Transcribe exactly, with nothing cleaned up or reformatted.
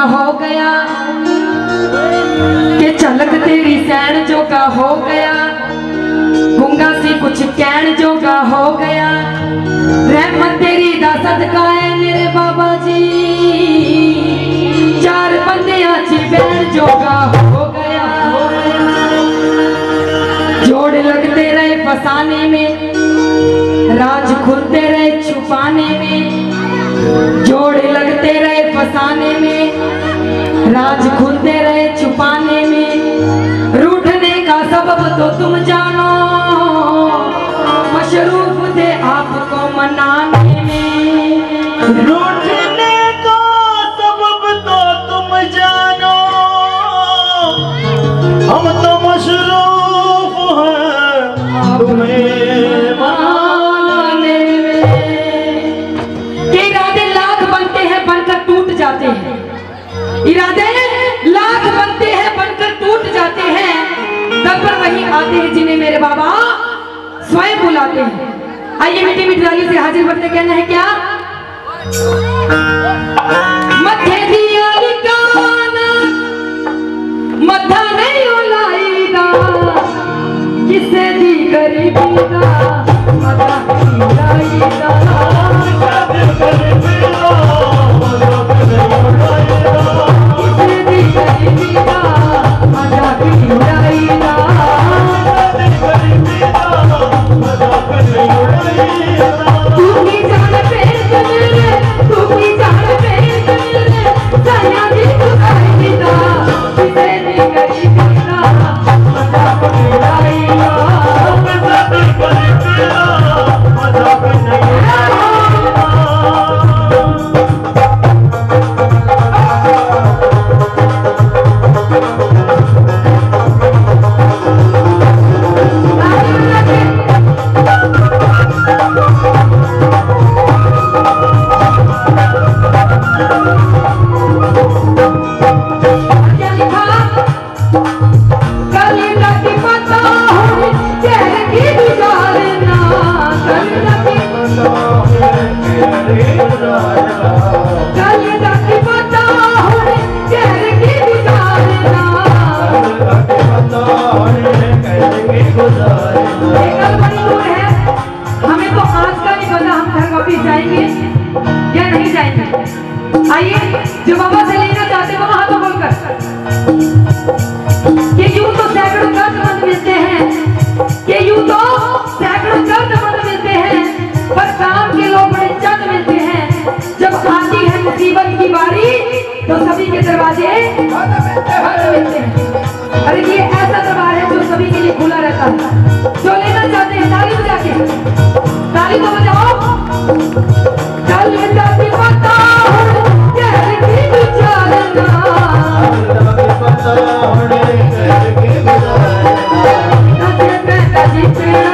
हो गया कि झलक तेरी सैन जोगा हो गया, गुंगा सी कुछ कहन जोगा हो गया। रहमत तेरी दा सदका है मेरे बाबा जी, चार बंदियां च बैन जोगा हो गया। जोड़ लगते रहे फसाने में, राज खुलते रहे छुपाने में। जोड़ लगते रहे फसाने में, राज खुलते रहे छुपाने में। रूठने का सबब तो तुम जानो, मशरूफ थे आपको मनाने में। रूठने का सबब तो तुम जानो, हम तो मशरूफ हैं तुम्हें मनाने में। कि इरादे लाख बनते हैं बनकर टूट जाते हैं, इरादे लाख बनते हैं बनकर टूट जाते हैं। तब पर वही आते हैं जिन्हें मेरे बाबा स्वयं बुलाते हैं। आइए मीठी मीठी तालियों से हाजिर बनते कहना है क्या? मथे दिया लिकाना मथा नहीं उलाईदा, किसे दी गरीबी दा मथा नहीं उलाईदा। किसे दी गरीबी दा मथा नहीं उलाईदा। तू की जान पेर मेरे, तू की जान पेर मेरे, साया दी तू गरीबी दा किसे दी गरीबी दा मथा नहीं उलाईदा। हमें तो आज का नहीं पता हम घर वापिस जाएंगे या नहीं जाएंगे। आइए जो बाबा से लेना चाहते हो हाथों बोलकर, कि यूं तो सैकड़ों दर्द मिलते हैं, कि यूं तो सैकड़ों दर्द मिलते हैं, पर काम के लोग बड़े चंद मिलते हैं। जब आती है मुसीबत की बारी तो सभी के दरवाजे बंद मिलते हैं। अरे ये ऐसा दरबार है जो सभी के लिए खुला रहता है। जो लेना चाहते हैं ताली बजा के, ताली तो बजाओ। चल जाती पता कहर की गुजारना, पता होने कहर की गुजारना।